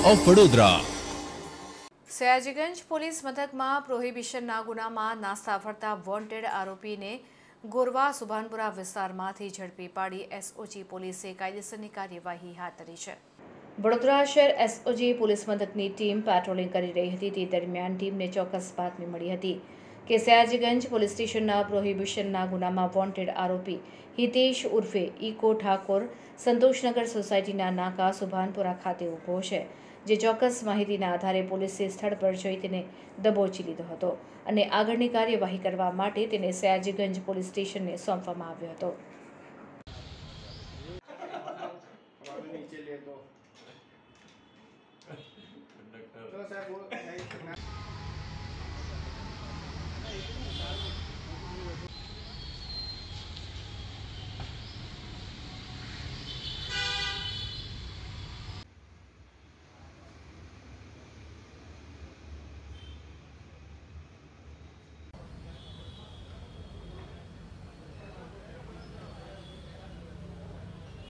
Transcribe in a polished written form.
Of Vadodara. Sayajiganj police મથકમાં પ્રોહિબિશનના ગુનામાં નાસ્તા ફરતા વોન્ટેડ આરોપીને ગોરવા સુભાનપુરા વિસ્તારમાંથી ઝડપી પાડી એસઓજી પોલીસે કાયદેસરની કાર્યવાહી હાથ ધરી છે. વડોદરા શહેર એસઓજી પોલીસ મથકની ટીમ પેટ્રોલિંગ કરી રહી હતી. તે દરમિયાન ટીમને ચોક્કસ બાતમી મળી હતી કે સયાજીગંજ પોલીસ સ્ટેશનના પ્રોહિબિશનના ગુનામાં વોન્ટેડ આરોપી હિતેશ ઉર્ફે ઇકો ઠાકોર સંતોષનગર સોસાયટીના નાકા સુભાનપુરા ખાતે ઊભો છે. જે ચોક્કસ માહિતીના આધારે પોલીસે સ્થળ પર જઈ તેને દબોચી લીધો હતો અને આગળની કાર્યવાહી કરવા માટે તેને સયાજીગંજ પોલીસ સ્ટેશનને સોંપવામાં આવ્યો હતો.